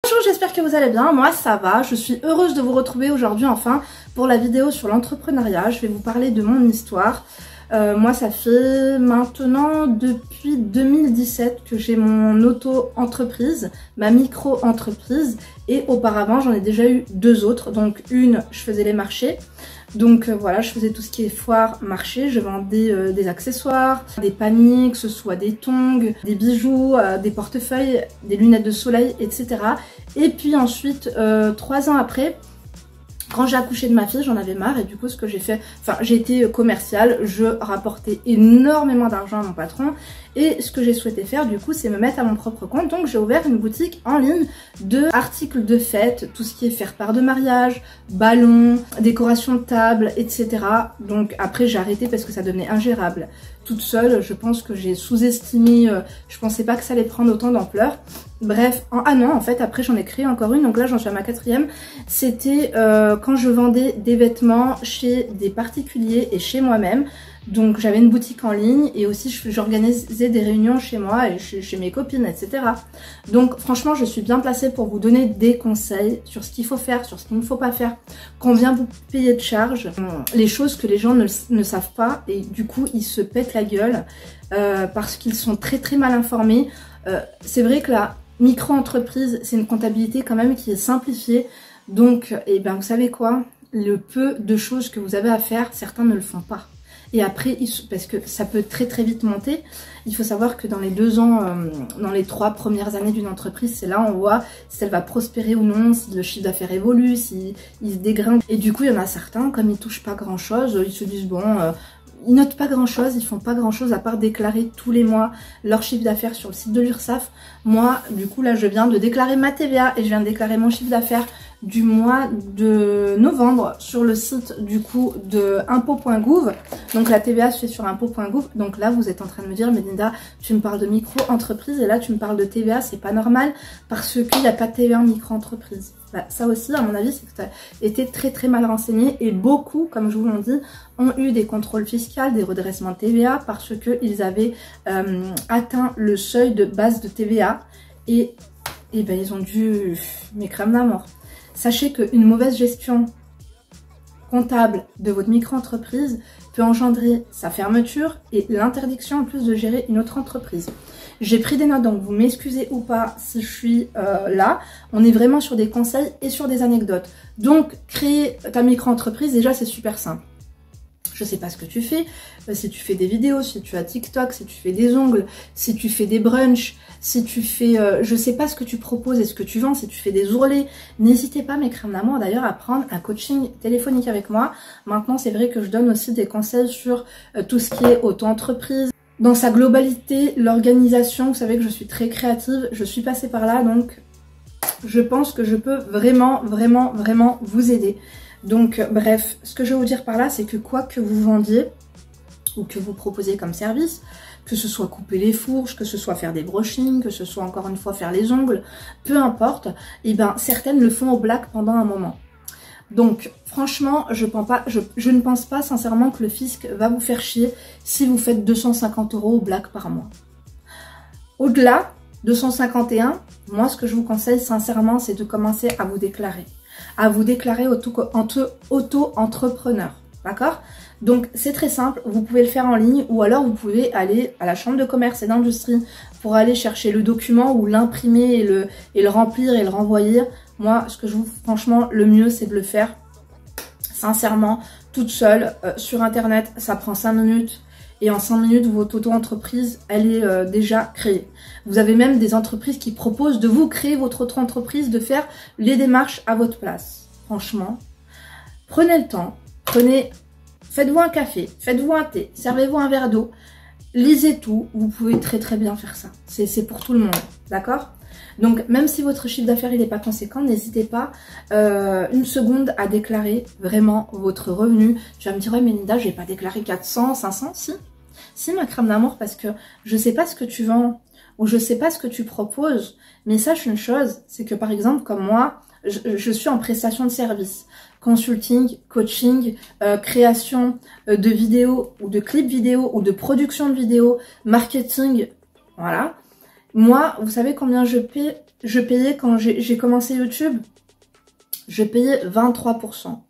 Bonjour, j'espère que vous allez bien, moi ça va, je suis heureuse de vous retrouver aujourd'hui enfin pour la vidéo sur l'entrepreneuriat. Je vais vous parler de mon histoire. Moi ça fait maintenant depuis 2017 que j'ai mon auto-entreprise, ma micro-entreprise, et auparavant j'en ai déjà eu deux autres. Donc une, je faisais les marchés, donc voilà, je faisais tout ce qui est foire, marché, je vendais des accessoires, des paniers, que ce soit des tongs, des bijoux, des portefeuilles, des lunettes de soleil, etc. Et puis ensuite, 3 ans après, quand j'ai accouché de ma fille, j'en avais marre et du coup ce que j'ai fait, j'ai été commerciale, je rapportais énormément d'argent à mon patron et ce que j'ai souhaité faire du coup c'est me mettre à mon propre compte. Donc j'ai ouvert une boutique en ligne de articles de fête, tout ce qui est faire-part de mariage, ballons, décoration de table, etc. Donc après j'ai arrêté parce que ça devenait ingérable. Toute seule, je pense que j'ai sous-estimé, je pensais pas que ça allait prendre autant d'ampleur. Bref, en un an en fait, après j'en ai créé encore une, donc là j'en suis à ma 4e. C'était quand je vendais des vêtements chez des particuliers et chez moi-même. Donc j'avais une boutique en ligne et aussi j'organisais des réunions chez moi et chez mes copines, etc. Donc franchement je suis bien placée pour vous donner des conseils sur ce qu'il faut faire, sur ce qu'il ne faut pas faire, combien vous payez de charges, les choses que les gens ne savent pas et du coup ils se pètent la gueule parce qu'ils sont très mal informés. C'est vrai que la micro-entreprise c'est une comptabilité quand même qui est simplifiée. Donc vous savez quoi, le peu de choses que vous avez à faire, certains ne le font pas. Et après, parce que ça peut très vite monter, il faut savoir que dans les 2 ans, dans les 3 premières années d'une entreprise, c'est là on voit si elle va prospérer ou non, si le chiffre d'affaires évolue, si il se dégringue. Et du coup, il y en a certains, comme ils touchent pas grand chose, ils se disent bon, ils notent pas grand chose, ils font pas grand chose à part déclarer tous les mois leur chiffre d'affaires sur le site de l'URSSAF. Moi, du coup, là, je viens de déclarer ma TVA et je viens de déclarer mon chiffre d'affaires du mois de novembre sur le site du coup de impôt.gouv. Donc la TVA se fait sur impôt.gouv. Donc là vous êtes en train de me dire mais Linda, tu me parles de micro-entreprise et là tu me parles de TVA, c'est pas normal parce qu'il n'y a pas de TVA en micro-entreprise. Bah, ça aussi à mon avis c'est que tu as été très mal renseigné et beaucoup, comme je vous l'ai dit, ont eu des contrôles fiscaux, des redressements de TVA parce qu'ils avaient atteint le seuil de base de TVA et ils ont dû m'écramer la mort. Sachez qu'une mauvaise gestion comptable de votre micro-entreprise peut engendrer sa fermeture et l'interdiction en plus de gérer une autre entreprise. J'ai pris des notes, donc vous m'excusez ou pas si je suis là. On est vraiment sur des conseils et sur des anecdotes. Donc, créer ta micro-entreprise, déjà, c'est super simple. Je sais pas ce que tu fais, si tu fais des vidéos, si tu as TikTok, si tu fais des ongles, si tu fais des brunchs, si tu fais, je sais pas ce que tu proposes et ce que tu vends, si tu fais des ourlets, n'hésitez pas mes crèmes d'amour d'ailleurs à prendre un coaching téléphonique avec moi. Maintenant c'est vrai que je donne aussi des conseils sur tout ce qui est auto-entreprise. Dans sa globalité, l'organisation, vous savez que je suis très créative, je suis passée par là donc je pense que je peux vraiment vous aider. Donc bref, ce que je veux vous dire par là, c'est que quoi que vous vendiez ou que vous proposiez comme service, que ce soit couper les fourches, que ce soit faire des brushings, que ce soit encore une fois faire les ongles, peu importe, certaines le font au black pendant un moment. Donc franchement, je ne pense pas sincèrement que le fisc va vous faire chier si vous faites 250 € au black par mois. Au-delà, 251, moi ce que je vous conseille sincèrement, c'est de commencer à vous déclarer. Auto-entrepreneur, d'accord? Donc c'est très simple, vous pouvez le faire en ligne ou alors vous pouvez aller à la chambre de commerce et d'industrie pour aller chercher le document ou l'imprimer et le remplir et le renvoyer. Moi, ce que je vous franchement, le mieux c'est de le faire sincèrement toute seule sur internet, ça prend 5 minutes. Et en 5 minutes, votre auto-entreprise, elle est déjà créée. Vous avez même des entreprises qui proposent de vous créer votre auto-entreprise, de faire les démarches à votre place. Franchement, prenez le temps, faites-vous un café, faites-vous un thé, servez-vous un verre d'eau, lisez tout, vous pouvez très bien faire ça. C'est pour tout le monde, d'accord? Donc même si votre chiffre d'affaires n'est pas conséquent, n'hésitez pas une seconde à déclarer vraiment votre revenu. Tu vas me dire ouais mais Linda, j'ai pas déclaré 400, 500, si ma crème d'amour, parce que je sais pas ce que tu vends ou je sais pas ce que tu proposes, mais sache une chose, c'est que par exemple comme moi, je suis en prestation de service, consulting, coaching, création de vidéos ou de clips vidéo ou de production de vidéos, marketing, voilà. Moi, vous savez combien je paie je payais quand j'ai commencé YouTube, je payais 23%.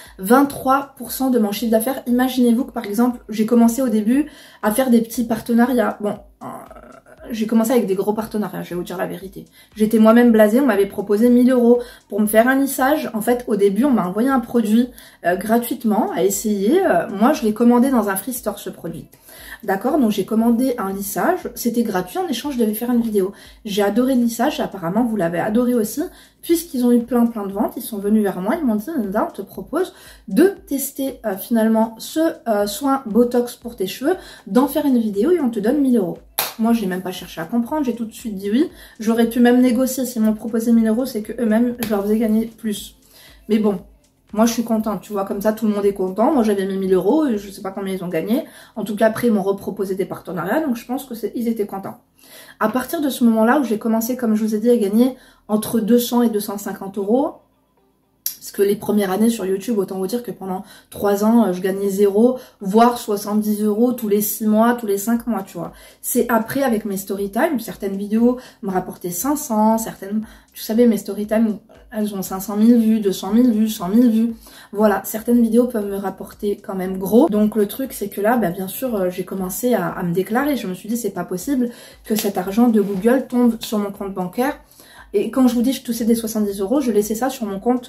23% de mon chiffre d'affaires. Imaginez-vous que par exemple, j'ai commencé au début à faire des petits partenariats. Bon, j'ai commencé avec des gros partenariats, je vais vous dire la vérité. J'étais moi-même blasée, on m'avait proposé 1000 € pour me faire un lissage. En fait, au début, on m'a envoyé un produit gratuitement à essayer. Moi, je l'ai commandé dans un free store, ce produit. D'accord, donc j'ai commandé un lissage, c'était gratuit, en échange je devais faire une vidéo. J'ai adoré le lissage, apparemment vous l'avez adoré aussi, puisqu'ils ont eu plein de ventes, ils sont venus vers moi, ils m'ont dit Linda, on te propose de tester finalement ce soin Botox pour tes cheveux, d'en faire une vidéo et on te donne 1000 €. Moi je n'ai même pas cherché à comprendre, j'ai tout de suite dit oui, j'aurais pu même négocier, s'ils m'ont proposé 1000 €, c'est que eux-mêmes je leur faisais gagner plus. Mais bon. Moi, je suis contente, tu vois, comme ça, tout le monde est content. Moi, j'avais mis 1000 €, et je sais pas combien ils ont gagné. En tout cas, après, ils m'ont reproposé des partenariats, donc je pense que ils étaient contents. À partir de ce moment-là où j'ai commencé, comme je vous ai dit, à gagner entre 200 et 250 €, parce que les premières années sur YouTube, autant vous dire que pendant 3 ans, je gagnais 0, voire 70 € tous les 6 mois, tous les 5 mois, tu vois. C'est après, avec mes storytime, certaines vidéos me rapportaient 500, certaines, tu savais, mes storytime, elles ont 500 000 vues, 200 000 vues, 100 000 vues. Voilà, certaines vidéos peuvent me rapporter quand même gros. Donc le truc, c'est que là, bah, bien sûr, j'ai commencé à me déclarer. Je me suis dit, c'est pas possible que cet argent de Google tombe sur mon compte bancaire. Et quand je vous dis je touchais des 70 €, je laissais ça sur mon compte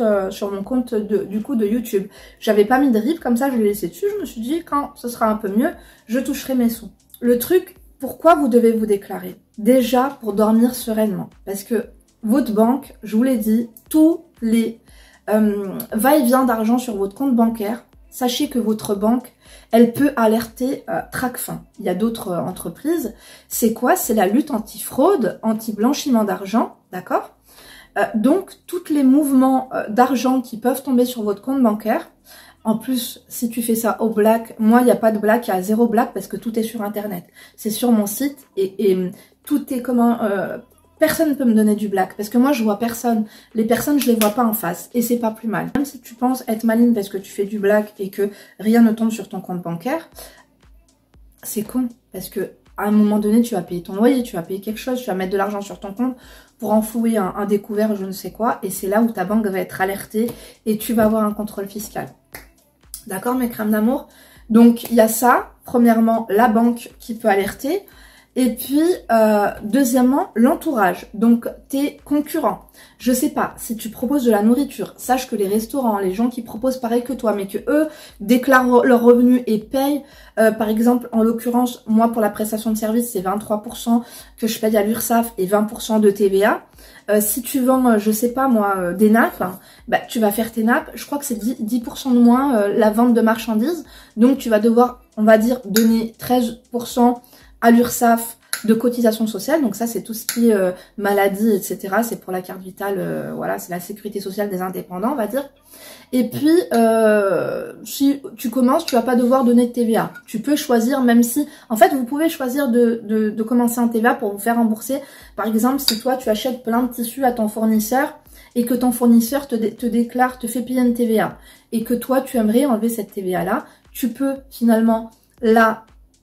du coup de YouTube. J'avais pas mis de RIB, comme ça je l'ai laissé dessus. Je me suis dit quand ce sera un peu mieux, je toucherai mes sous. Le truc, pourquoi vous devez vous déclarer? Déjà pour dormir sereinement. Parce que votre banque, je vous l'ai dit, tous les va-et-vient d'argent sur votre compte bancaire, sachez que votre banque, elle peut alerter Tracfin. Il y a d'autres entreprises. C'est quoi? C'est la lutte anti-fraude, anti-blanchiment d'argent, d'accord? Donc, tous les mouvements d'argent qui peuvent tomber sur votre compte bancaire, en plus, si tu fais ça au black, moi, il n'y a pas de black, il y a 0 black parce que tout est sur Internet. C'est sur mon site et tout est comment... personne ne peut me donner du black parce que moi je vois personne. Les personnes je les vois pas en face et c'est pas plus mal. Même si tu penses être maligne parce que tu fais du black et que rien ne tombe sur ton compte bancaire, c'est con parce que à un moment donné tu vas payer ton loyer, tu vas payer quelque chose, tu vas mettre de l'argent sur ton compte pour enfouir un découvert je ne sais quoi et c'est là où ta banque va être alertée et tu vas avoir un contrôle fiscal. D'accord mes crèmes d'amour? Donc il y a ça, premièrement la banque qui peut alerter. Et puis, deuxièmement, l'entourage. Donc, tes concurrents. Je sais pas, si tu proposes de la nourriture, sache que les restaurants, les gens qui proposent pareil que toi, mais que eux déclarent leurs revenus et payent, par exemple, en l'occurrence, moi, pour la prestation de service, c'est 23% que je paye à l'URSSAF et 20% de TVA. Si tu vends, je sais pas moi, des nappes, bah, tu vas faire tes nappes. Je crois que c'est 10% de moins la vente de marchandises. Donc, tu vas devoir, on va dire, donner 13% à l'URSSAF de cotisation sociale, donc ça c'est tout ce qui est maladie, etc. C'est pour la carte vitale, voilà, c'est la sécurité sociale des indépendants, on va dire. Et puis, si tu commences, tu vas pas devoir donner de TVA. Tu peux choisir, même si... En fait, vous pouvez choisir de commencer en TVA pour vous faire rembourser. Par exemple, si toi, tu achètes plein de tissus à ton fournisseur et que ton fournisseur te déclare, te fait payer une TVA, et que toi, tu aimerais enlever cette TVA-là, tu peux finalement, là,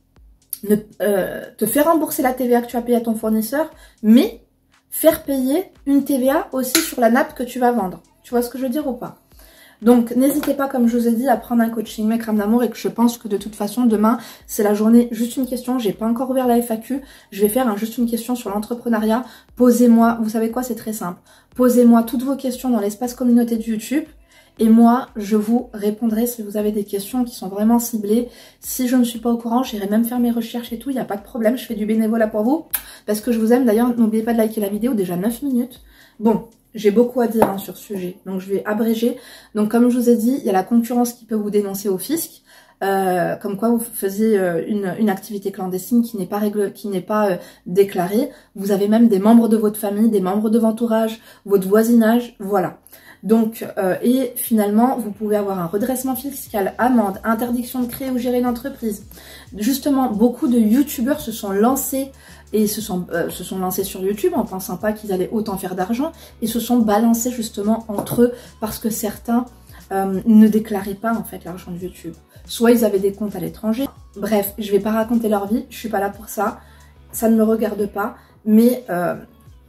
te faire rembourser la TVA que tu as payée à ton fournisseur, mais faire payer une TVA aussi sur la nappe que tu vas vendre. Tu vois ce que je veux dire ou pas? Donc, n'hésitez pas, comme je vous ai dit, à prendre un coaching mes crèmes d'amour et que je pense que de toute façon, demain, c'est la journée juste une question. J'ai pas encore ouvert la FAQ. Je vais faire juste une question sur l'entrepreneuriat. Posez-moi, vous savez quoi, c'est très simple. Posez-moi toutes vos questions dans l'espace communauté de YouTube. Et moi, je vous répondrai si vous avez des questions qui sont vraiment ciblées. Si je ne suis pas au courant, j'irai même faire mes recherches et tout. Il n'y a pas de problème, je fais du bénévolat pour vous. Parce que je vous aime. D'ailleurs, n'oubliez pas de liker la vidéo, déjà 9 minutes. Bon, j'ai beaucoup à dire sur ce sujet, donc je vais abréger. Donc comme je vous ai dit, il y a la concurrence qui peut vous dénoncer au fisc. Comme quoi vous faisiez une activité clandestine qui n'est pas déclarée. Vous avez même des membres de votre famille, des membres de votre entourage, votre voisinage, voilà. Donc, et finalement, vous pouvez avoir un redressement fiscal, amende, interdiction de créer ou gérer une entreprise. Justement, beaucoup de youtubeurs se sont lancés et se sont lancés sur YouTube en pensant pas qu'ils allaient autant faire d'argent et se sont balancés justement entre eux parce que certains ne déclaraient pas en fait l'argent de YouTube. Soit ils avaient des comptes à l'étranger. Bref, je vais pas raconter leur vie, je suis pas là pour ça, ça ne me regarde pas, mais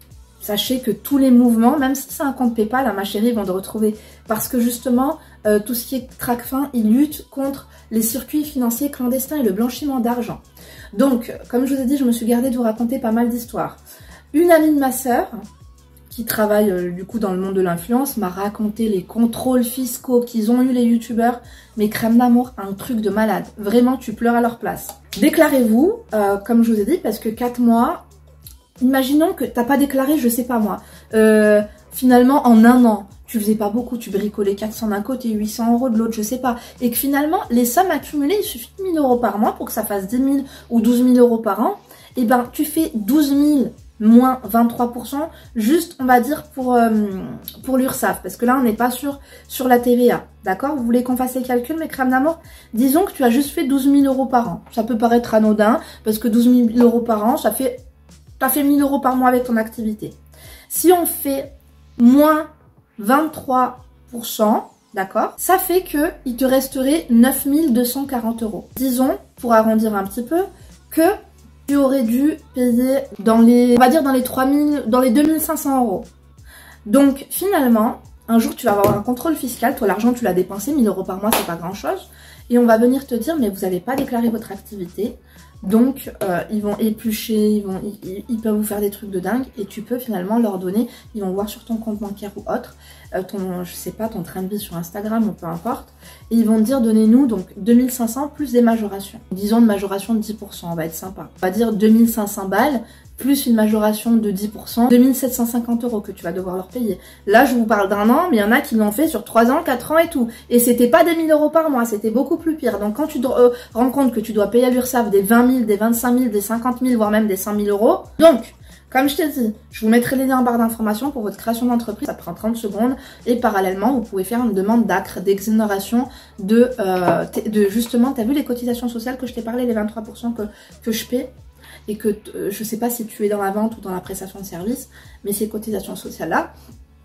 sachez que tous les mouvements, même si c'est un compte PayPal, ma chérie, ils vont te retrouver. Parce que justement, tout ce qui est Tracfin, ils luttent contre les circuits financiers clandestins et le blanchiment d'argent. Donc, comme je vous ai dit, je me suis gardée de vous raconter pas mal d'histoires. Une amie de ma sœur, qui travaille du coup dans le monde de l'influence, m'a raconté les contrôles fiscaux qu'ils ont eu les youtubeurs. Mais crème d'amour, un truc de malade. Vraiment, tu pleures à leur place. Déclarez-vous, comme je vous ai dit, parce que 4 mois, imaginons que t'as pas déclaré, je sais pas moi, finalement en un an, tu faisais pas beaucoup, tu bricolais 400 d'un côté, 800 € de l'autre, je sais pas, et que finalement, les sommes accumulées, il suffit de 1000 € par mois pour que ça fasse 10 000 ou 12 000 € par an, et ben tu fais 12 000 moins 23%, juste on va dire pour l'URSSAF, parce que là on n'est pas sur la TVA, d'accord? Vous voulez qu'on fasse les calculs, mes crèmes d'amour? Disons que tu as juste fait 12 000 € par an, ça peut paraître anodin, parce que 12 000 € par an, t'as fait 1 000 € par mois avec ton activité. Si on fait moins 23%, d'accord, ça fait que il te resterait 9 240 €. Disons, pour arrondir un petit peu, que tu aurais dû payer dans les, on va dire dans les 2 500 €. Donc finalement, un jour tu vas avoir un contrôle fiscal, toi l'argent tu l'as dépensé, 1 000 € par mois c'est pas grand chose, et on va venir te dire mais vous n'avez pas déclaré votre activité, donc ils vont éplucher, ils peuvent vous faire des trucs de dingue, et tu peux finalement leur donner, ils vont voir sur ton compte bancaire ou autre, je sais pas, ton train de vie sur Instagram ou peu importe, et ils vont te dire donnez-nous donc 2500 plus des majorations. Disons une majoration de 10%, on va être sympa. On va dire 2500 balles plus une majoration de 10%, 2750 € que tu vas devoir leur payer. Là, je vous parle d'un an, mais il y en a qui l'ont fait sur 3 ans, 4 ans et tout. Et c'était pas des 1000 € par mois, c'était beaucoup plus pire. Donc quand tu te rends compte que tu dois payer à l'URSSAF des 20 000, des 25 000, des 50 000, voire même des 100 000 €. Donc, comme je t'ai dit, je vous mettrai les liens en barre d'informations pour votre création d'entreprise. Ça prend 30 secondes. Et parallèlement, vous pouvez faire une demande d'ACRE, d'exonération de justement, t'as vu les cotisations sociales que je t'ai parlé, les 23% que je paie, et que je sais pas si tu es dans la vente ou dans la prestation de service, mais ces cotisations sociales-là,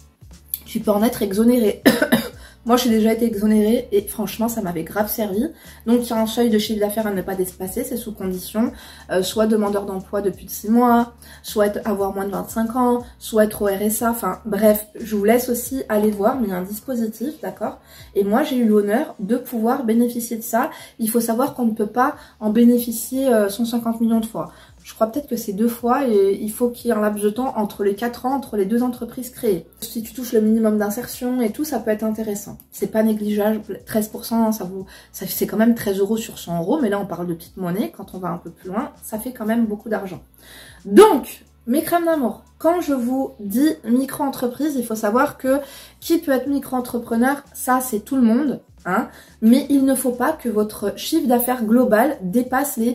tu peux en être exonéré. Moi, j'ai déjà été exonérée et franchement, ça m'avait grave servi. Donc, il y a un seuil de chiffre d'affaires à ne pas dépasser, c'est sous condition, soit demandeur d'emploi depuis 6 mois, soit avoir moins de 25 ans, soit être au RSA, enfin bref, je vous laisse aussi aller voir, mais il y a un dispositif, d'accord? Et moi, j'ai eu l'honneur de pouvoir bénéficier de ça. Il faut savoir qu'on ne peut pas en bénéficier 150 millions de fois. Je crois peut-être que c'est 2 fois et il faut qu'il y ait un laps de temps entre les 4 ans, entre les 2 entreprises créées. Si tu touches le minimum d'insertion et tout, ça peut être intéressant. C'est pas négligeable, 13%, c'est quand même 13 € sur 100 €, mais là on parle de petite monnaie, quand on va un peu plus loin, ça fait quand même beaucoup d'argent. Donc, mes crèmes d'amour, quand je vous dis micro-entreprise, il faut savoir que qui peut être micro-entrepreneur, ça c'est tout le monde. Hein, mais il ne faut pas que votre chiffre d'affaires global dépasse les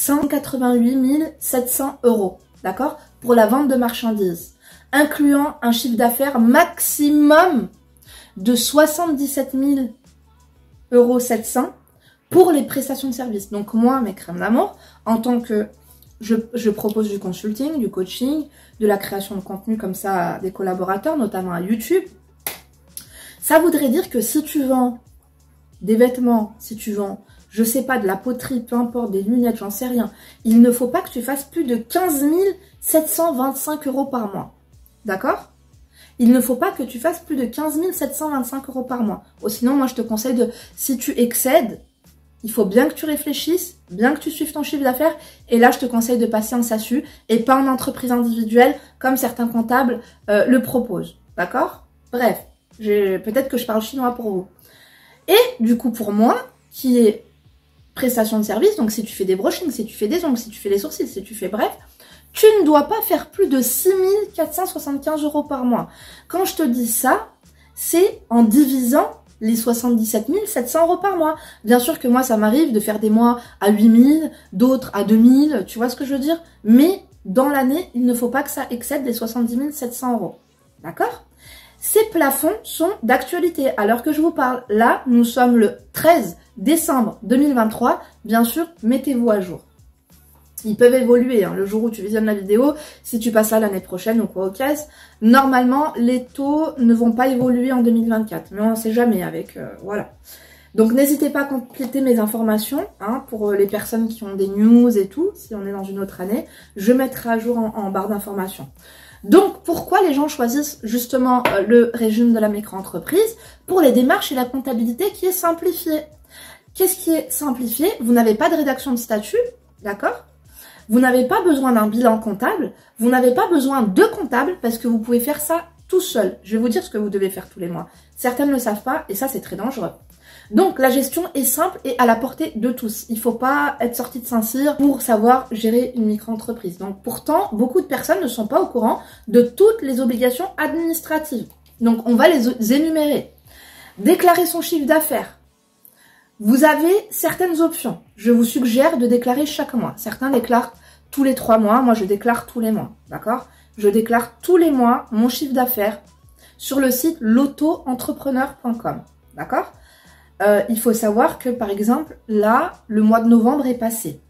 188 700 €, d'accord? Pour la vente de marchandises, incluant un chiffre d'affaires maximum de 77 700 € pour les prestations de services. Donc moi, mes crèmes d'amour, en tant que je propose du consulting, du coaching, de la création de contenu comme ça à des collaborateurs, notamment à YouTube, ça voudrait dire que si tu vends des vêtements, si tu vends, je sais pas, de la poterie, peu importe, des lunettes, j'en sais rien, il ne faut pas que tu fasses plus de 15 725 € par mois. D'accord? Il ne faut pas que tu fasses plus de 15 725 € par mois. Ou sinon, moi, je te conseille de, si tu excèdes, il faut bien que tu réfléchisses, bien que tu suives ton chiffre d'affaires. Et là, je te conseille de passer en SASU et pas en entreprise individuelle, comme certains comptables le proposent. D'accord? Bref, peut-être que je parle chinois pour vous. Et du coup, pour moi, qui est prestation de service, donc si tu fais des brushings, si tu fais des ongles, si tu fais les sourcils, si tu fais bref, tu ne dois pas faire plus de 6 475 € par mois. Quand je te dis ça, c'est en divisant les 77 700 € par mois. Bien sûr que moi, ça m'arrive de faire des mois à 8 000, d'autres à 2 000, tu vois ce que je veux dire? Mais dans l'année, il ne faut pas que ça excède les 70 700 €. D'accord? Ces plafonds sont d'actualité. Alors que je vous parle, là, nous sommes le 13 décembre 2023. Bien sûr, mettez-vous à jour. Ils peuvent évoluer, hein, le jour où tu visionnes la vidéo, si tu passes là l'année prochaine ou quoi au caisse. Normalement, les taux ne vont pas évoluer en 2024. Mais on ne sait jamais avec... voilà. Donc n'hésitez pas à compléter mes informations hein, pour les personnes qui ont des news et tout, si on est dans une autre année. Je mettrai à jour en barre d'informations. Donc, pourquoi les gens choisissent justement le régime de la micro-entreprise? Pour les démarches et la comptabilité qui est simplifiée. Qu'est-ce qui est simplifié? Vous n'avez pas de rédaction de statut, d'accord? Vous n'avez pas besoin d'un bilan comptable, vous n'avez pas besoin de comptable parce que vous pouvez faire ça tout seul. Je vais vous dire ce que vous devez faire tous les mois. Certaines ne le savent pas et ça c'est très dangereux. Donc la gestion est simple et à la portée de tous. Il ne faut pas être sorti de Saint-Cyr pour savoir gérer une micro-entreprise. Donc pourtant, beaucoup de personnes ne sont pas au courant de toutes les obligations administratives. Donc on va les énumérer. Déclarer son chiffre d'affaires. Vous avez certaines options. Je vous suggère de déclarer chaque mois. Certains déclarent tous les 3 mois. Moi, je déclare tous les mois. D'accord? Je déclare tous les mois mon chiffre d'affaires sur le site l'auto-entrepreneur.com. D'accord? Il faut savoir que, par exemple, là, le mois de novembre est passé.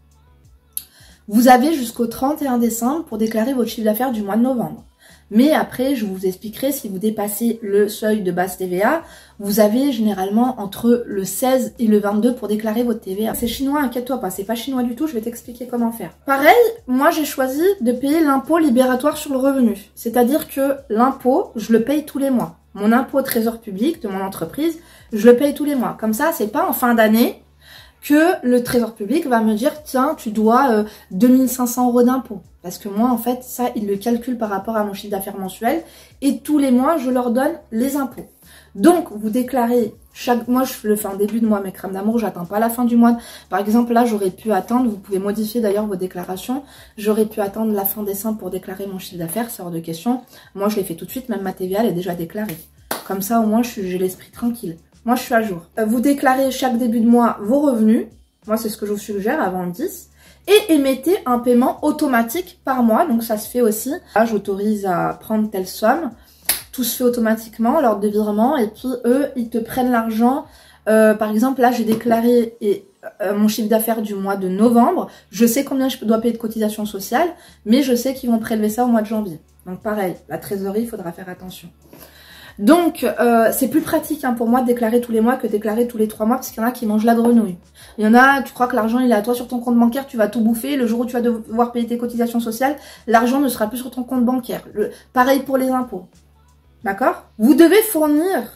Vous avez jusqu'au 31 décembre pour déclarer votre chiffre d'affaires du mois de novembre. Mais après, je vous expliquerai, si vous dépassez le seuil de base TVA, vous avez généralement entre le 16 et le 22 pour déclarer votre TVA. C'est chinois, inquiète-toi pas, c'est pas chinois du tout, je vais t'expliquer comment faire. Pareil, moi j'ai choisi de payer l'impôt libératoire sur le revenu. C'est-à-dire que l'impôt, je le paye tous les mois. Mon impôt au trésor public de mon entreprise, je le paye tous les mois. Comme ça, c'est pas en fin d'année que le trésor public va me dire, tiens, tu dois 2500 € d'impôt. Parce que moi, en fait, ça, ils le calculent par rapport à mon chiffre d'affaires mensuel. Et tous les mois, je leur donne les impôts. Donc, vous déclarez chaque mois, je le fais en début de mois, mes crèmes d'amour, j'attends pas la fin du mois. Par exemple, là, j'aurais pu attendre, vous pouvez modifier d'ailleurs vos déclarations. J'aurais pu attendre la fin décembre pour déclarer mon chiffre d'affaires, c'est hors de question. Moi, je l'ai fait tout de suite, même ma TVA, elle est déjà déclarée. Comme ça, au moins, j'ai l'esprit tranquille. Moi, je suis à jour. Vous déclarez chaque début de mois vos revenus. Moi, c'est ce que je vous suggère avant le 10. Et émettez un paiement automatique par mois. Donc, ça se fait aussi. Là, j'autorise à prendre telle somme. Tout se fait automatiquement, l'ordre de virement. Et puis, eux, ils te prennent l'argent. Par exemple, là, j'ai déclaré mon chiffre d'affaires du mois de novembre. Je sais combien je dois payer de cotisation sociale. Mais je sais qu'ils vont prélever ça au mois de janvier. Donc, pareil, la trésorerie, il faudra faire attention. Donc, c'est plus pratique pour moi de déclarer tous les mois que de déclarer tous les 3 mois parce qu'il y en a qui mangent la grenouille. Il y en a, tu crois que l'argent il est à toi sur ton compte bancaire, tu vas tout bouffer. Le jour où tu vas devoir payer tes cotisations sociales, l'argent ne sera plus sur ton compte bancaire. Pareil pour les impôts. D'accord? Vous devez fournir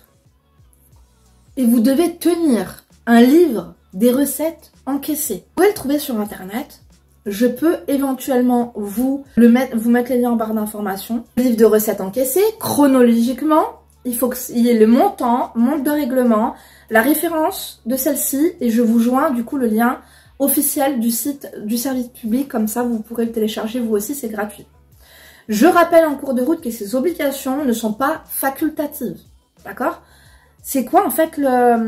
et vous devez tenir un livre des recettes encaissées. Vous pouvez le trouver sur Internet. Je peux éventuellement vous mettre les liens en barre d'informations. Le livre de recettes encaissées, chronologiquement. Il faut qu'il y ait le montant de règlement, la référence de celle-ci et je vous joins du coup le lien officiel du site du service public. Comme ça, vous pourrez le télécharger vous aussi, c'est gratuit. Je rappelle en cours de route que ces obligations ne sont pas facultatives. D'accord? C'est quoi en fait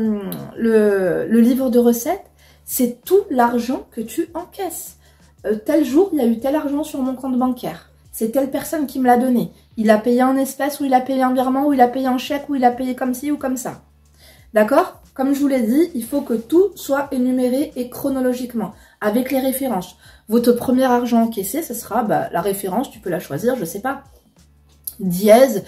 le livre de recettes? C'est tout l'argent que tu encaisses. Tel jour, il y a eu tel argent sur mon compte bancaire. C'est telle personne qui me l'a donné. Il a payé en espèces, ou il a payé en virement, ou il a payé en chèque, ou il a payé comme ci ou comme ça. D'accord? Comme je vous l'ai dit, il faut que tout soit énuméré et chronologiquement, avec les références. Votre premier argent encaissé, ce sera la référence, tu peux la choisir, je sais pas. Dièse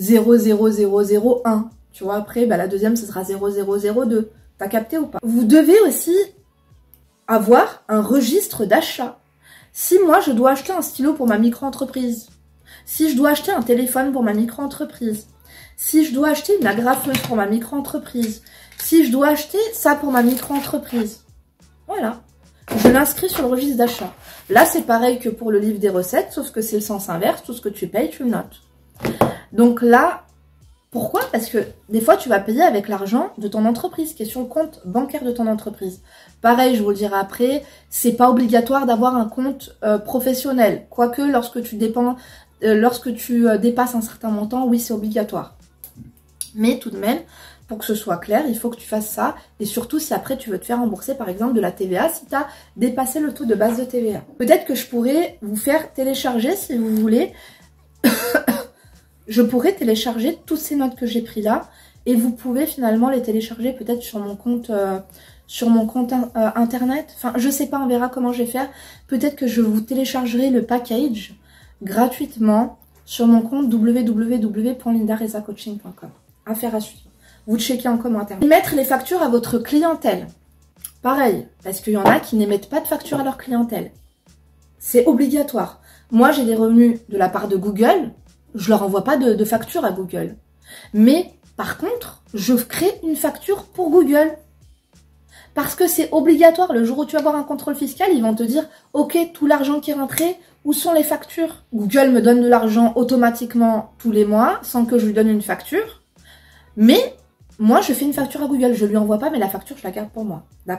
00001. Tu vois, après, la deuxième, ce sera 0002. T'as capté ou pas? Vous devez aussi avoir un registre d'achat. Si moi, je dois acheter un stylo pour ma micro-entreprise, si je dois acheter un téléphone pour ma micro-entreprise, si je dois acheter une agrafeuse pour ma micro-entreprise, si je dois acheter ça pour ma micro-entreprise, voilà, je l'inscris sur le registre d'achat. Là, c'est pareil que pour le livre des recettes, sauf que c'est le sens inverse, tout ce que tu payes, tu le notes. Donc là, pourquoi? Parce que des fois, tu vas payer avec l'argent de ton entreprise, qui est sur le compte bancaire de ton entreprise. Pareil, je vous le dirai après, c'est pas obligatoire d'avoir un compte professionnel. Quoique, lorsque tu dépasses un certain montant, oui, c'est obligatoire. Mais tout de même, pour que ce soit clair, il faut que tu fasses ça. Et surtout, si après, tu veux te faire rembourser, par exemple, de la TVA, si tu as dépassé le taux de base de TVA. Peut-être que je pourrais vous faire télécharger, si vous voulez. Je pourrais télécharger toutes ces notes que j'ai prises là et vous pouvez finalement les télécharger peut-être sur mon compte internet. Enfin, je sais pas, on verra comment je vais faire. Peut-être que je vous téléchargerai le package gratuitement sur mon compte www.lindarezacoaching.com. Affaire à suivre. Vous checkez en commentaire. Mettre les factures à votre clientèle. Pareil, parce qu'il y en a qui n'émettent pas de facture à leur clientèle. C'est obligatoire. Moi, j'ai des revenus de la part de Google. je leur envoie pas de facture à Google. Mais par contre, je crée une facture pour Google. Parce que c'est obligatoire. Le jour où tu vas avoir un contrôle fiscal, ils vont te dire « Ok, tout l'argent qui est rentré, où sont les factures ?» Google me donne de l'argent automatiquement tous les mois, sans que je lui donne une facture. Mais moi, je fais une facture à Google. Je lui envoie pas, mais la facture, je la garde pour moi. D'accord ?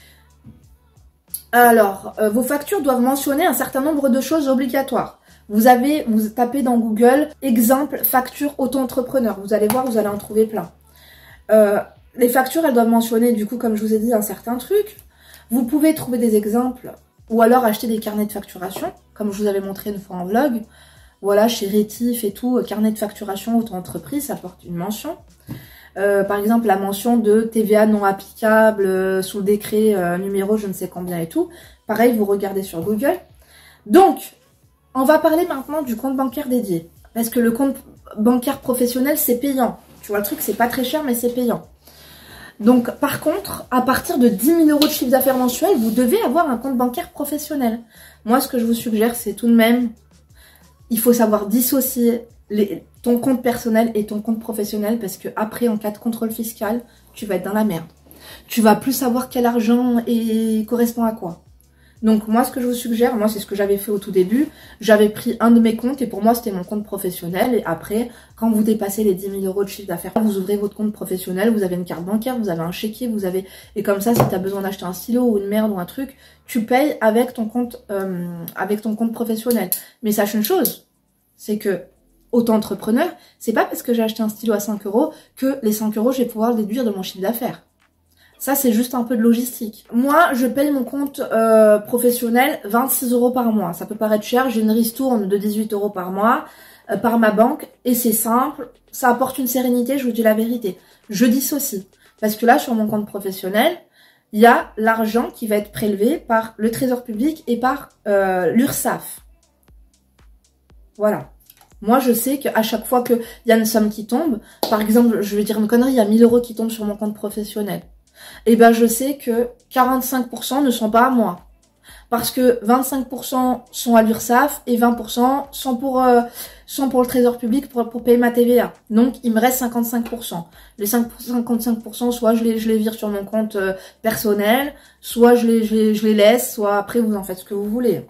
Alors, vos factures doivent mentionner un certain nombre de choses obligatoires. Vous tapez dans Google « Exemple, facture auto-entrepreneur ». Vous allez voir, vous allez en trouver plein. Les factures, elles doivent mentionner, du coup, comme je vous ai dit, un certain truc. Vous pouvez trouver des exemples ou alors acheter des carnets de facturation, comme je vous avais montré une fois en vlog. Voilà, chez Rétif et tout, carnet de facturation auto-entreprise, ça porte une mention. Par exemple, la mention de TVA non applicable sous le décret numéro je ne sais combien et tout. Pareil, vous regardez sur Google. Donc, on va parler maintenant du compte bancaire dédié. Parce que le compte bancaire professionnel, c'est payant. Tu vois, le truc, c'est pas très cher, mais c'est payant. Donc, par contre, à partir de 10 000 € de chiffre d'affaires mensuel, vous devez avoir un compte bancaire professionnel. Moi, ce que je vous suggère, c'est tout de même, il faut savoir dissocier ton compte personnel et ton compte professionnel parce que après, en cas de contrôle fiscal, tu vas être dans la merde. Tu vas plus savoir quel argent correspond à quoi. Donc moi, ce que je vous suggère, moi c'est ce que j'avais fait au tout début, j'avais pris un de mes comptes et pour moi c'était mon compte professionnel et après, quand vous dépassez les 10 000 € de chiffre d'affaires, vous ouvrez votre compte professionnel, vous avez une carte bancaire, vous avez un chéquier, et comme ça, si tu as besoin d'acheter un stylo ou une merde ou un truc, tu payes avec ton compte professionnel. Mais sache une chose, c'est que auto-entrepreneur, c'est pas parce que j'ai acheté un stylo à 5 € que les 5 € je vais pouvoir le déduire de mon chiffre d'affaires. Ça, c'est juste un peu de logistique. Moi, je paye mon compte professionnel 26 € par mois. Ça peut paraître cher, j'ai une ristourne de 18 € par mois par ma banque. Et c'est simple, ça apporte une sérénité, je vous dis la vérité. Je dissocie. Parce que là, sur mon compte professionnel, il y a l'argent qui va être prélevé par le Trésor public et par l'URSSAF. Voilà. Moi, je sais qu'à chaque fois qu'il y a une somme qui tombe, par exemple, je vais dire une connerie, il y a 1000 € qui tombent sur mon compte professionnel. Et ben je sais que 45% ne sont pas à moi. Parce que 25% sont à l'URSSAF et 20% sont pour le Trésor public pour payer ma TVA. Donc il me reste 55%. Les 55%, soit je les vire sur mon compte personnel, soit je les laisse, soit après vous en faites ce que vous voulez.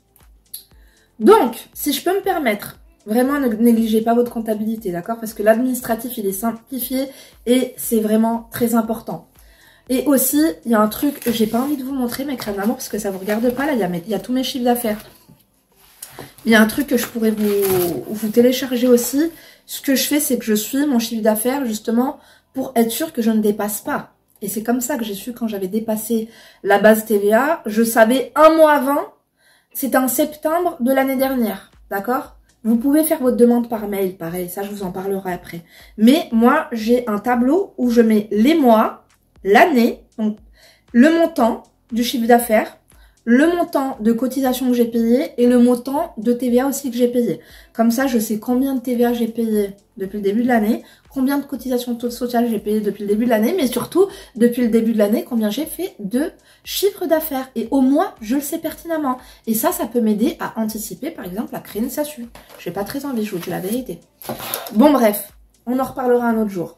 Donc, si je peux me permettre, vraiment ne négligez pas votre comptabilité, d'accord? Parce que l'administratif, il est simplifié et c'est vraiment très important. Et aussi, il y a un truc que j'ai pas envie de vous montrer, mes crèmes d'amour, parce que ça vous regarde pas, là, il y a tous mes chiffres d'affaires. Il y a un truc que je pourrais vous télécharger aussi. Ce que je fais, c'est que je suis mon chiffre d'affaires, justement, pour être sûr que je ne dépasse pas. Et c'est comme ça que j'ai su quand j'avais dépassé la base TVA. Je savais un mois avant, c'était en septembre de l'année dernière, d'accord? Vous pouvez faire votre demande par mail, pareil, ça je vous en parlerai après. Mais moi, j'ai un tableau où je mets les mois, l'année, donc le montant du chiffre d'affaires, le montant de cotisation que j'ai payé et le montant de TVA aussi que j'ai payé. Comme ça, je sais combien de TVA j'ai payé depuis le début de l'année, combien de cotisations sociales j'ai payé depuis le début de l'année, mais surtout, depuis le début de l'année, combien j'ai fait de chiffre d'affaires. Et au moins, je le sais pertinemment. Et ça peut m'aider à anticiper, par exemple, à créer une SASU. J'ai pas très envie, je vous dis la vérité. Bon, bref, on en reparlera un autre jour.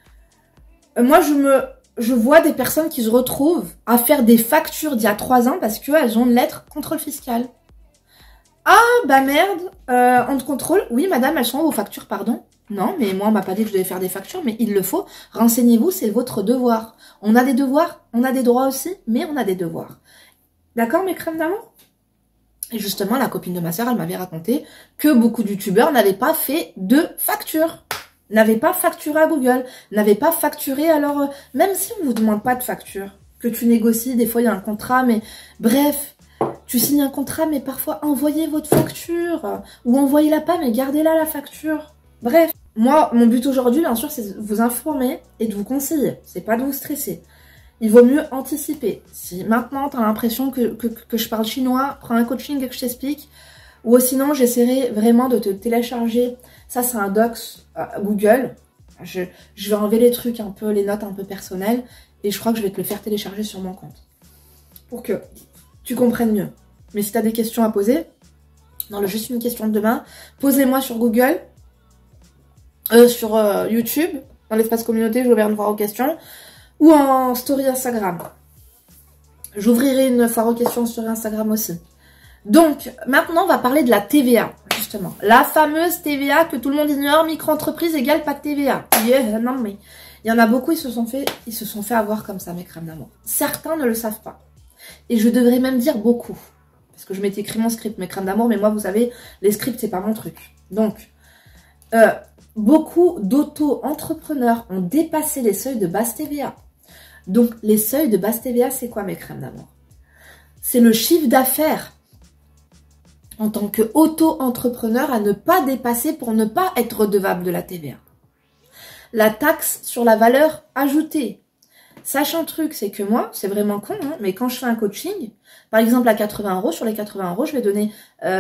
Moi, je vois des personnes qui se retrouvent à faire des factures d'il y a 3 ans parce qu'elles ont une lettre contrôle fiscal. Ah, bah merde, on te contrôle. Oui, madame, elles sont où vos factures, pardon? Non, mais moi, on m'a pas dit que je devais faire des factures, mais il le faut. Renseignez-vous, c'est votre devoir. On a des devoirs, on a des droits aussi, mais on a des devoirs. D'accord, mes crèmes d'amour? Et justement, la copine de ma soeur, elle m'avait raconté que beaucoup de youtubeurs n'avaient pas fait de facture. N'avez pas facturé à Google, n'avez pas facturé, alors même si on vous demande pas de facture, que tu négocies, des fois il y a un contrat, mais bref, tu signes un contrat, mais parfois envoyez votre facture, ou envoyez-la pas, mais gardez-la la facture. Bref, moi, mon but aujourd'hui, bien sûr, c'est de vous informer et de vous conseiller, c'est pas de vous stresser. Il vaut mieux anticiper. Si maintenant tu as l'impression que je parle chinois, prends un coaching et que je t'explique, ou sinon j'essaierai vraiment de te télécharger. Ça, c'est un docs Google. Je vais enlever les trucs un peu, les notes un peu personnelles. Et je crois que je vais te le faire télécharger sur mon compte. Pour que tu comprennes mieux. Mais si tu as des questions à poser, dans le juste une question de demain, posez-moi sur Google, sur YouTube, dans l'espace communauté, je vais une foire aux questions, ou en story Instagram. J'ouvrirai une foire aux questions sur Instagram aussi. Donc, maintenant, on va parler de la TVA, justement. La fameuse TVA que tout le monde ignore, micro-entreprise égale pas de TVA. Yeah, non, mais il y en a beaucoup, ils se sont fait avoir comme ça, mes crèmes d'amour. Certains ne le savent pas. Et je devrais même dire beaucoup. Parce que je m'étais écrit mon script, mes crèmes d'amour, mais moi, vous savez, les scripts, c'est pas mon truc. Donc, beaucoup d'auto-entrepreneurs ont dépassé les seuils de basse TVA. Donc, les seuils de basse TVA, c'est quoi, mes crèmes d'amour? C'est le chiffre d'affaires en tant qu'auto-entrepreneur à ne pas dépasser pour ne pas être redevable de la TVA. La taxe sur la valeur ajoutée. Sache un truc, c'est que moi, c'est vraiment con, hein, mais quand je fais un coaching, par exemple à 80 €, sur les 80 €, je vais donner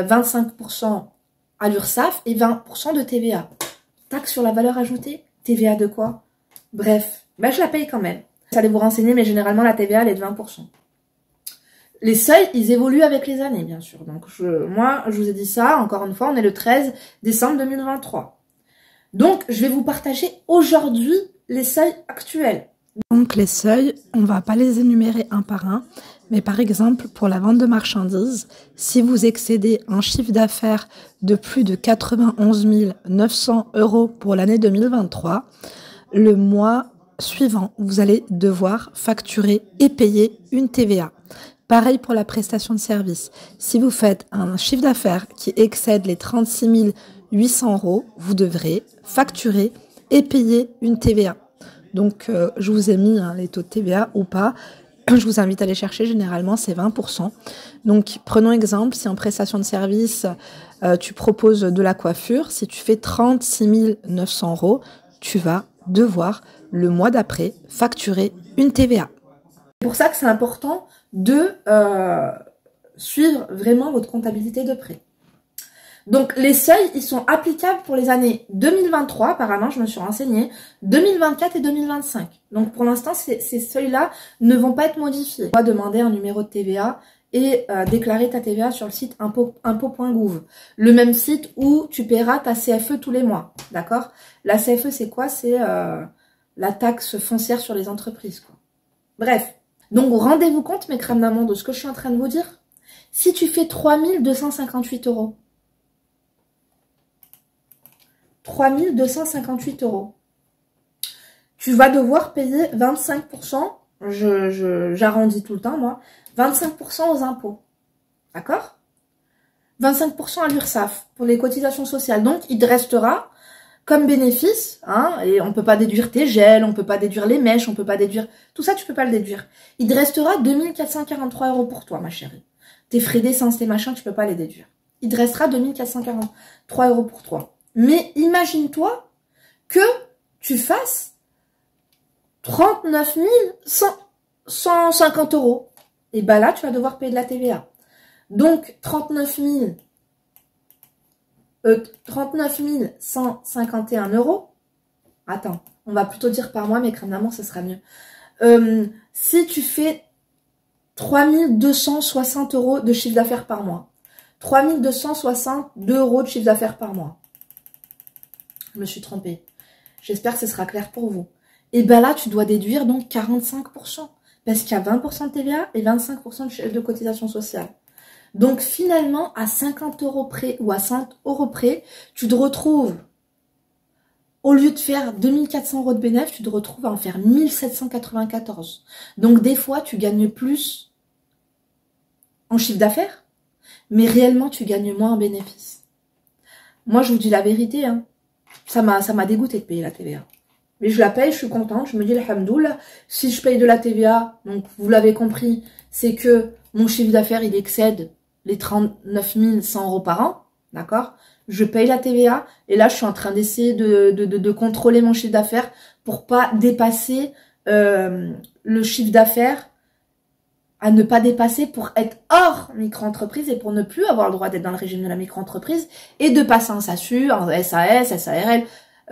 25% à l'URSSAF et 20% de TVA. Taxe sur la valeur ajoutée, TVA de quoi? Bref, ben je la paye quand même. Vous allez vous renseigner, mais généralement la TVA, elle est de 20%. Les seuils, ils évoluent avec les années, bien sûr. Donc, moi, je vous ai dit ça, encore une fois, on est le 13 décembre 2023. Donc, je vais vous partager aujourd'hui les seuils actuels. Donc, les seuils, on ne va pas les énumérer un par un, mais par exemple, pour la vente de marchandises, si vous excédez un chiffre d'affaires de plus de 91 900 € pour l'année 2023, le mois suivant, vous allez devoir facturer et payer une TVA. Pareil pour la prestation de service. Si vous faites un chiffre d'affaires qui excède les 36 800 €, vous devrez facturer et payer une TVA. Donc, je vous ai mis les taux de TVA ou pas. Je vous invite à les chercher. Généralement, c'est 20%. Donc, prenons exemple, si en prestation de service, tu proposes de la coiffure, si tu fais 36 900 €, tu vas devoir, le mois d'après, facturer une TVA. C'est pour ça que c'est important de suivre vraiment votre comptabilité de près. Donc, les seuils, ils sont applicables pour les années 2023, apparemment, je me suis renseignée, 2024 et 2025. Donc, pour l'instant, ces seuils-là ne vont pas être modifiés. Tu dois demander un numéro de TVA et déclarer ta TVA sur le site impôt.gouv. Le même site où tu paieras ta CFE tous les mois, d'accord? La CFE, c'est quoi? C'est la taxe foncière sur les entreprises, quoi. Bref. Donc, rendez-vous compte, mes crèmes d'amande, de ce que je suis en train de vous dire. Si tu fais 3 258 €, 3 258 €, tu vas devoir payer 25%, j'arrondis tout le temps, moi, 25% aux impôts. D'accord? 25% à l'URSSAF pour les cotisations sociales. Donc, il te restera comme bénéfice, hein, et on peut pas déduire tes gels, on peut pas déduire les mèches, on peut pas déduire... Tout ça, tu peux pas le déduire. Il te restera 2443 € pour toi, ma chérie. Tes frais d'essence, tes machins, tu peux pas les déduire. Il te restera 2443 € pour toi. Mais imagine-toi que tu fasses 39 150 €. Et ben là, tu vas devoir payer de la TVA. Donc, 39 151 €. Attends, on va plutôt dire par mois, mais crème d'amour, ce sera mieux. Si tu fais 3260 € de chiffre d'affaires par mois, 3262 € de chiffre d'affaires par mois. Je me suis trompée. J'espère que ce sera clair pour vous. Et ben là, tu dois déduire donc 45%. Parce qu'il y a 20% de TVA et 25% de cotisation sociale. Donc finalement, à 50 € près ou à 100 € près, tu te retrouves, au lieu de faire 2400 € de bénéfice, tu te retrouves à en faire 1794. Donc des fois, tu gagnes plus en chiffre d'affaires, mais réellement, tu gagnes moins en bénéfice. Moi, je vous dis la vérité, hein. Ça m'a dégoûté de payer la TVA. Mais je la paye, je suis contente, je me dis alhamdoulilah. Si je paye de la TVA, donc vous l'avez compris, c'est que mon chiffre d'affaires, il excède les 39 100 € par an, d'accord? Je paye la TVA, et là, je suis en train d'essayer de contrôler mon chiffre d'affaires pour pas dépasser le chiffre d'affaires, à ne pas dépasser pour être hors micro-entreprise et pour ne plus avoir le droit d'être dans le régime de la micro-entreprise et de passer en SASU, en SAS, SARL,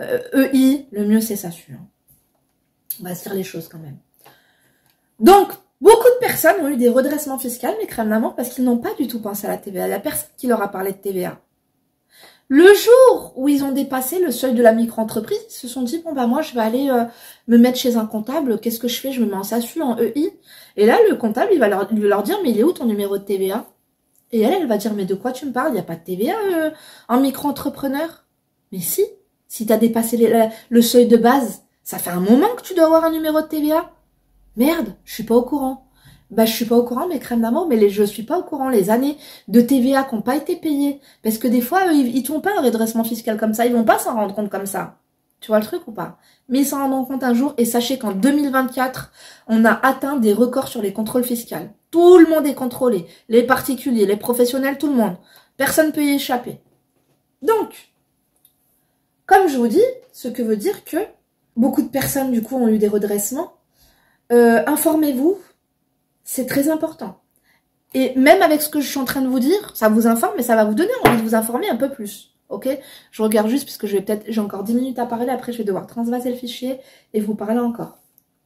EI, le mieux c'est SASU. On va se dire les choses quand même. Donc, Beaucoup de personnes ont eu des redressements fiscaux, mes crèmes d'amour, parce qu'ils n'ont pas du tout pensé à la TVA. Il n'y a personne qui leur a parlé de TVA. Le jour où ils ont dépassé le seuil de la micro-entreprise, ils se sont dit, bon bah moi je vais aller me mettre chez un comptable, qu'est-ce que je fais? Je me mets en SASU, en EI. Et là le comptable il va leur dire, mais il est où ton numéro de TVA? Et elle va dire, mais de quoi tu me parles? Il n'y a pas de TVA en micro-entrepreneur. Mais si tu as dépassé le seuil de base, ça fait un moment que tu dois avoir un numéro de TVA. Merde, je suis pas au courant. Bah, je suis pas au courant, mes crèmes d'amour, mais je suis pas au courant. Les années de TVA qui n'ont pas été payées. Parce que des fois, eux, ils font pas un redressement fiscal comme ça. Ils vont pas s'en rendre compte comme ça. Tu vois le truc ou pas? Mais ils s'en rendront compte un jour. Et sachez qu'en 2024, on a atteint des records sur les contrôles fiscaux. Tout le monde est contrôlé. Les particuliers, les professionnels, tout le monde. Personne peut y échapper. Donc, comme je vous dis, ce que veut dire que beaucoup de personnes, du coup, ont eu des redressements. Informez-vous. C'est très important. Et même avec ce que je suis en train de vous dire, ça vous informe, mais ça va vous donner envie de vous informer un peu plus. Ok? Je regarde juste puisque j'ai encore 10 minutes à parler, après je vais devoir transvaser le fichier et vous parler encore.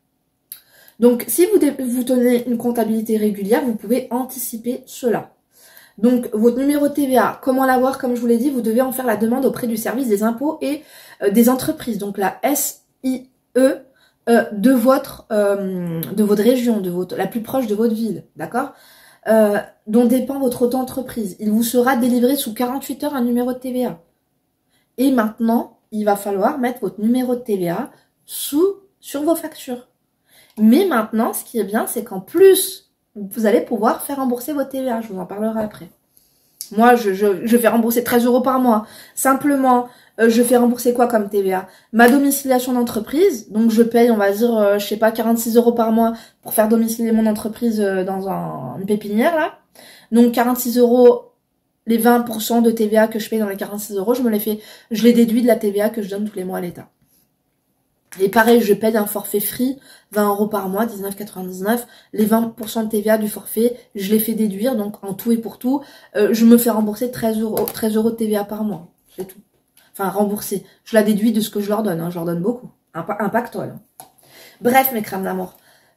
Donc, si vous tenez une comptabilité régulière, vous pouvie anticiper cela. Donc, votre numéro de TVA, comment l'avoir? Comme je vous l'ai dit, vous devez en faire la demande auprès du service des impôts et des entreprises. Donc, la SIE de votre région, la plus proche de votre ville, d'accord, dont dépend votre auto-entreprise. Il vous sera délivré sous 48 heures un numéro de TVA. Et maintenant, il va falloir mettre votre numéro de TVA sur vos factures. Mais maintenant, ce qui est bien, c'est qu'en plus, vous allez pouvoir faire rembourser votre TVA. Je vous en parlerai après. Moi, je fais rembourser 13 € par mois. Simplement, je fais rembourser quoi comme TVA? Ma domiciliation d'entreprise. Donc, je paye, on va dire, je sais pas, 46 € par mois pour faire domicilier mon entreprise dans une pépinière, là. Donc, 46 €, les 20% de TVA que je paye dans les 46 €, je les déduis de la TVA que je donne tous les mois à l'État. Et pareil, je paye un forfait free, 20 € par mois, 19,99 €. Les 20% de TVA du forfait, je les fais déduire. Donc, en tout et pour tout, je me fais rembourser 13 € de TVA par mois. C'est tout. Enfin, rembourser. Je la déduis de ce que je leur donne. Hein. Je leur donne beaucoup. Un pactole. Bref, mes crèmes d'amour.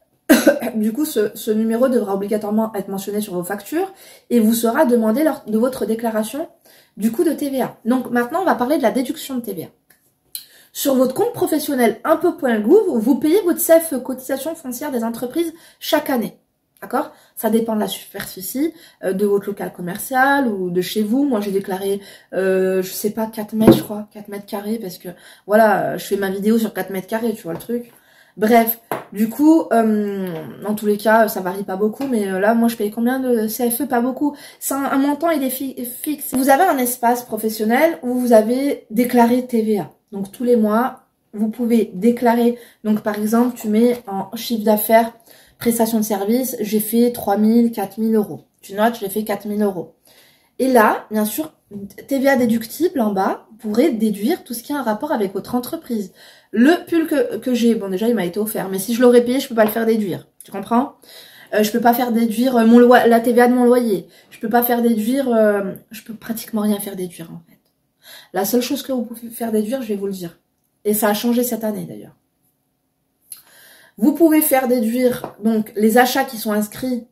Du coup, ce numéro devra obligatoirement être mentionné sur vos factures et vous sera demandé lors de votre déclaration du coût de TVA. Donc, maintenant, on va parler de la déduction de TVA. Sur votre compte professionnel impôts.gouv, vous payez votre CFE, cotisation foncière des entreprises, chaque année. D'accord? Ça dépend de la superficie, de votre local commercial ou de chez vous. Moi, j'ai déclaré, je sais pas, 4 mètres, je crois, 4 mètres carrés, parce que, voilà, je fais ma vidéo sur 4 mètres carrés, tu vois le truc. Bref, du coup, dans tous les cas, ça varie pas beaucoup, mais là, moi, je paye combien de CFE? Pas beaucoup. C'est un montant, il est fixe. Vous avez un espace professionnel où vous avez déclaré TVA. Donc, tous les mois, vous pouvez déclarer. Donc, par exemple, tu mets en chiffre d'affaires, prestation de service, j'ai fait 3 000, 4 000 €. Tu notes, j'ai fait 4 000 €. Et là, bien sûr, TVA déductible en bas, vous pourrez déduire tout ce qui a un rapport avec votre entreprise. Le pull que j'ai, bon déjà il m'a été offert, mais si je l'aurais payé, je peux pas le faire déduire. Tu comprends? Je peux pas faire déduire la TVA de mon loyer. Je peux pas faire déduire, je peux pratiquement rien faire déduire en fait. La seule chose que vous pouvez faire déduire, je vais vous le dire. Et ça a changé cette année d'ailleurs. Vous pouvez faire déduire donc les achats qui sont inscrits.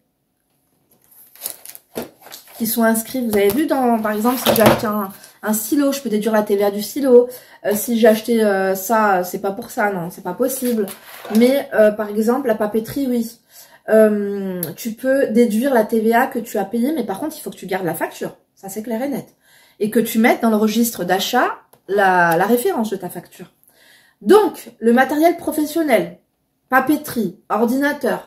Vous avez vu par exemple, si j'ai acheté un stylo, je peux déduire la TVA du stylo. Si j'ai acheté ça, c'est pas pour ça, non, c'est pas possible. Mais par exemple, la papeterie, oui. Tu peux déduire la TVA que tu as payée, mais par contre, il faut que tu gardes la facture. Ça, c'est clair et net. Et que tu mettes dans le registre d'achat la référence de ta facture. Donc, le matériel professionnel, papeterie, ordinateur,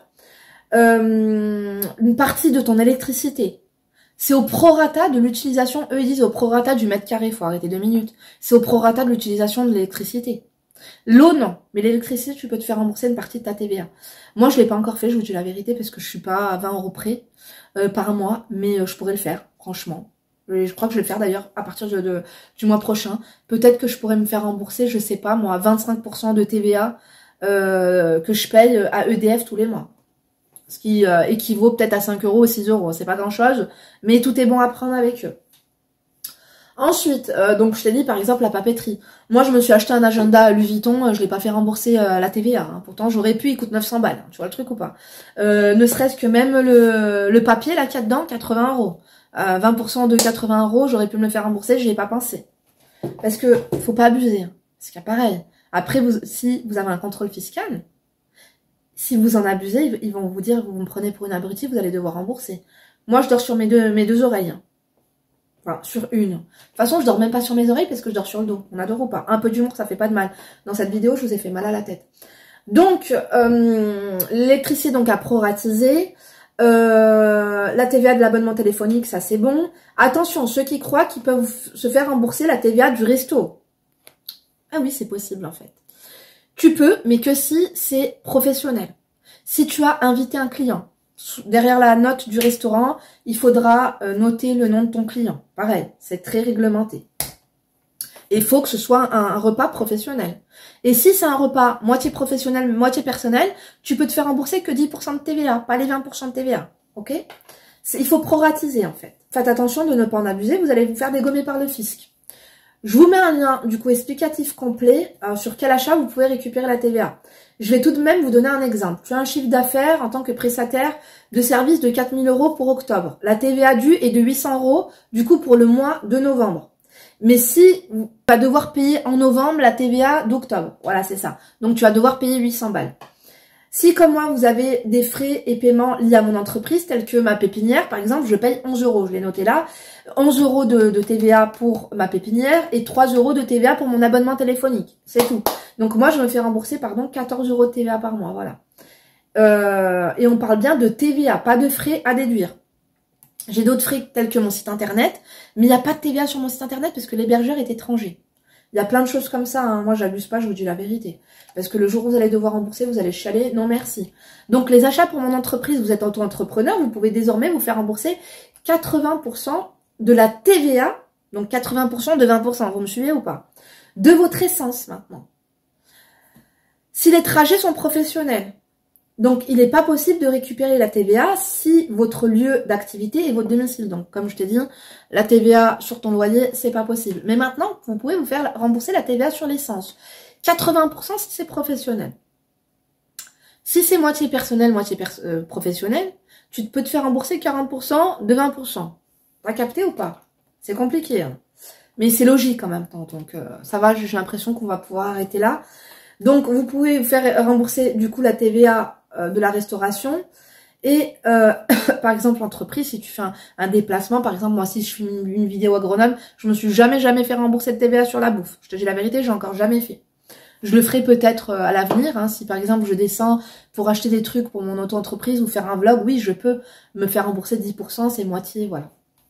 une partie de ton électricité, c'est au prorata de l'utilisation, eux ils disent au prorata du mètre carré, faut arrêter 2 minutes. C'est au prorata de l'utilisation de l'électricité. L'eau, non. Mais l'électricité, tu peux te faire rembourser une partie de ta TVA. Moi, je l'ai pas encore fait, je vous dis la vérité, parce que je suis pas à 20 € près par mois, mais je pourrais le faire, franchement. Je crois que je vais le faire d'ailleurs à partir du mois prochain. Peut-être que je pourrais me faire rembourser, je sais pas, moi, 25% de TVA que je paye à EDF tous les mois. Ce qui équivaut peut-être à 5 € ou 6 €. C'est pas grand chose, mais tout est bon à prendre avec eux. Ensuite, donc je t'ai dit par exemple la papeterie. Moi je me suis acheté un agenda Louis Vuitton, je l'ai pas fait rembourser la TVA. Hein. Pourtant j'aurais pu, il coûte 900 balles. Hein. Tu vois le truc ou pas? Ne serait-ce que même le papier là qu'il y a dedans, 80 €. 20% de 80 €, j'aurais pu me le faire rembourser, j'y ai pas pensé. Parce que faut pas abuser. Hein. C'est qu'il y a pareil. Après, si vous avez un contrôle fiscal, si vous en abusez, ils vont vous dire, vous me prenez pour une abrutie, vous allez devoir rembourser. Moi, je dors sur mes deux oreilles. Hein. Enfin, sur une. De toute façon, je dors même pas sur mes oreilles parce que je dors sur le dos. On adore ou pas? Un peu d'humour, ça fait pas de mal. Dans cette vidéo, je vous ai fait mal à la tête. Donc, l'électricité donc à proratiser. La TVA de l'abonnement téléphonique, ça c'est bon. Attention, ceux qui croient qu'ils peuvent se faire rembourser la TVA du resto. Ah oui, c'est possible en fait. Tu peux, mais que si c'est professionnel. Si tu as invité un client, derrière la note du restaurant, il faudra noter le nom de ton client. Pareil, c'est très réglementé. Et il faut que ce soit un repas professionnel. Et si c'est un repas moitié professionnel, moitié personnel, tu peux te faire rembourser que 10% de TVA, pas les 20% de TVA. Ok? Il faut proratiser en fait. Faites attention de ne pas en abuser, vous allez vous faire dégommer par le fisc. Je vous mets un lien du coup explicatif complet sur quel achat vous pouvez récupérer la TVA. Je vais tout de même vous donner un exemple. Tu as un chiffre d'affaires en tant que prestataire de service de 4 000 € pour octobre. La TVA due est de 800 € du coup pour le mois de novembre. Mais si tu vas devoir payer en novembre la TVA d'octobre, voilà c'est ça. Donc tu vas devoir payer 800 balles. Si comme moi vous avez des frais et paiements liés à mon entreprise, tels que ma pépinière par exemple, je paye 11 €, je l'ai noté là, 11 € de TVA pour ma pépinière et 3 € de TVA pour mon abonnement téléphonique, c'est tout. Donc moi je me fais rembourser 14 € de TVA par mois, voilà. Et on parle bien de TVA, pas de frais à déduire. J'ai d'autres frais tels que mon site internet, mais il n'y a pas de TVA sur mon site internet parce que l'hébergeur est étranger. Il y a plein de choses comme ça, hein. Moi j'abuse pas, je vous dis la vérité. Parce que le jour où vous allez devoir rembourser, vous allez chialer, non merci. Donc les achats pour mon entreprise, vous êtes auto-entrepreneur, vous pouvez désormais vous faire rembourser 80% de la TVA, donc 80% de 20%, vous me suivez ou pas? De votre essence maintenant. Si les trajets sont professionnels, donc, il n'est pas possible de récupérer la TVA si votre lieu d'activité est votre domicile. Donc, comme je t'ai dit, la TVA sur ton loyer, c'est pas possible. Mais maintenant, vous pouvez vous faire rembourser la TVA sur l'essence. 80% si c'est professionnel. Si c'est moitié personnel, moitié professionnel, tu peux te faire rembourser 40% de 20%. T'as capté ou pas? C'est compliqué, hein. Mais c'est logique en même temps. Donc, ça va, j'ai l'impression qu'on va pouvoir arrêter là. Donc, vous pouvez vous faire rembourser du coup la TVA de la restauration et par exemple l'entreprise, si tu fais un déplacement, par exemple moi si je fais une vidéo à Grenoble, je me suis jamais fait rembourser de TVA sur la bouffe. Je te dis la vérité, j'ai encore jamais fait. Je le ferai peut-être à l'avenir, hein, si par exemple je descends pour acheter des trucs pour mon auto-entreprise ou faire un vlog, oui je peux me faire rembourser 10%, c'est moitié, voilà.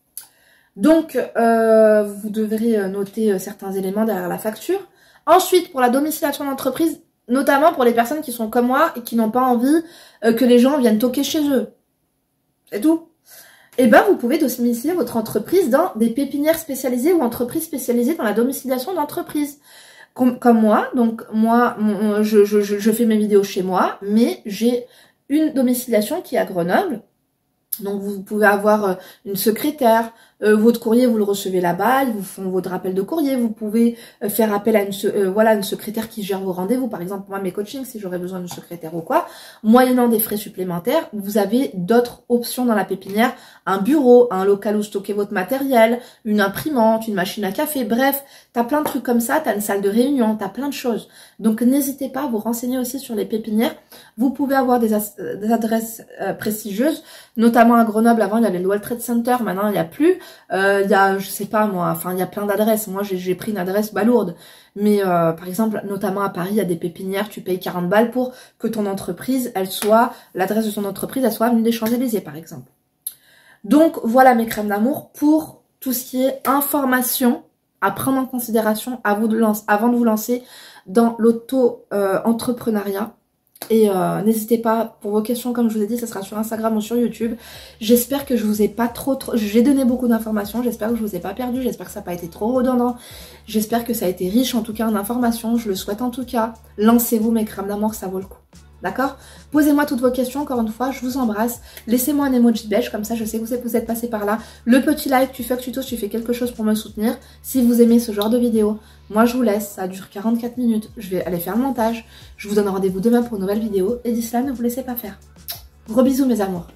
Donc vous devrez noter certains éléments derrière la facture. Ensuite, pour la domiciliation d'entreprise, notamment pour les personnes qui sont comme moi et qui n'ont pas envie que les gens viennent toquer chez eux. C'est tout. Et ben, vous pouvez domicilier votre entreprise dans des pépinières spécialisées ou entreprises spécialisées dans la domiciliation d'entreprise. Comme moi, donc moi, je fais mes vidéos chez moi, mais j'ai une domiciliation qui est à Grenoble. Donc vous pouvez avoir une secrétaire, votre courrier vous le recevez là-bas, ils vous font votre rappel de courrier, vous pouvez faire appel à une secrétaire qui gère vos rendez-vous, par exemple moi mes coachings si j'aurais besoin d'une secrétaire ou quoi, moyennant des frais supplémentaires, vous avez d'autres options dans la pépinière, un bureau, un local où stocker votre matériel, une imprimante, une machine à café, bref, t'as plein de trucs comme ça, t'as une salle de réunion, t'as plein de choses. Donc n'hésitez pas à vous renseigner aussi sur les pépinières, vous pouvez avoir des adresses prestigieuses, notamment à Grenoble, avant il y avait le World Trade Center, maintenant il n'y a plus. Il y a, je sais pas moi, enfin il y a plein d'adresses. Moi j'ai pris une adresse balourde. Mais par exemple, notamment à Paris, il y a des pépinières, tu payes 40 balles pour que ton entreprise, l'adresse de ton entreprise, elle soit avenue des Champs-Élysées par exemple. Donc voilà mes crèmes d'amour pour tout ce qui est information à prendre en considération avant de vous lancer dans l'auto-entrepreneuriat. Et n'hésitez pas, pour vos questions, comme je vous ai dit, ça sera sur Instagram ou sur YouTube. J'espère que je vous ai pas trop... J'ai donné beaucoup d'informations, j'espère que je vous ai pas perdu, j'espère que ça n'a pas été trop redondant. J'espère que ça a été riche en tout cas en informations, je le souhaite en tout cas. Lancez-vous mes crèmes d'amour, ça vaut le coup. D'accord? Posez-moi toutes vos questions, encore une fois, je vous embrasse. Laissez-moi un emoji beige, comme ça je sais que vous êtes passé par là. Le petit like, tu fais que tu fais quelque chose pour me soutenir. Si vous aimez ce genre de vidéo, moi je vous laisse, ça dure 44 minutes. Je vais aller faire le montage. Je vous donne rendez-vous demain pour une nouvelle vidéo. Et d'ici là, ne vous laissez pas faire. Gros bisous mes amours.